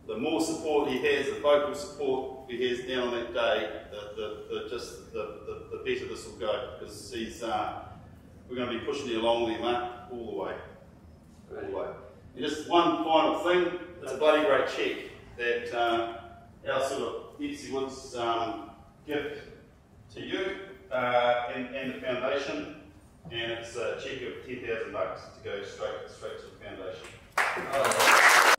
the more support he has, the vocal support he has down on that day, the better this will go, because he's, we're going to be pushing you along there, Mark, all the way. All the way. And just one final thing, it's a bloody great check that our sort of Etsy Woods gift to you and the foundation, and it's a check of $10,000 to go straight to the foundation.